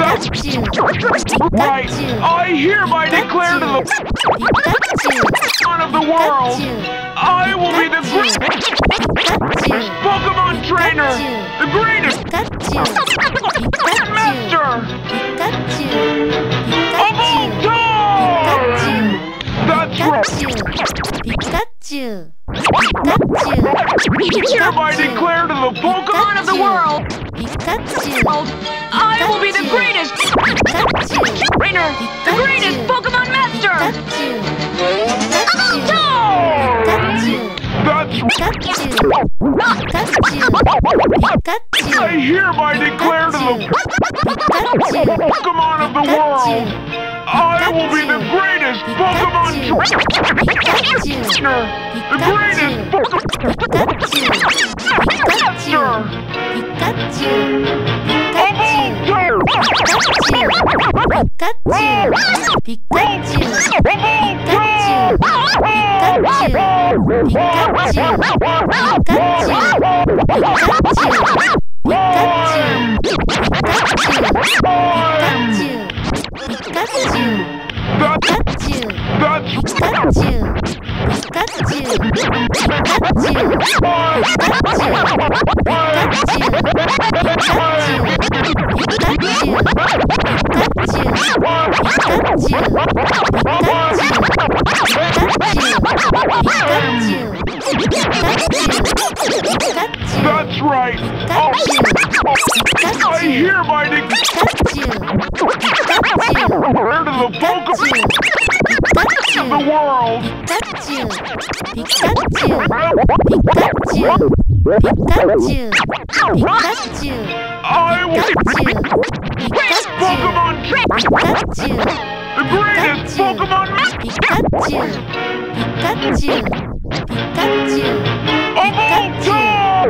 Right. I hereby declare to the Pokemon of the world, I will be the greatest Pokemon trainer, the greatest Master of all time! That's right. Hereby declare to the Pokemon of the world, I will be the greatest trainer, the greatest Pokemon Master of all time! That's I hereby declare to the Pokemon of the world, I will be the greatest Pokemon trainer, the greatest Pokemon Master of all time! That's right. I hereby declare to the Pokemon of the world, I will be the greatest Pokemon trainer, the greatest Pokemon Master of all time!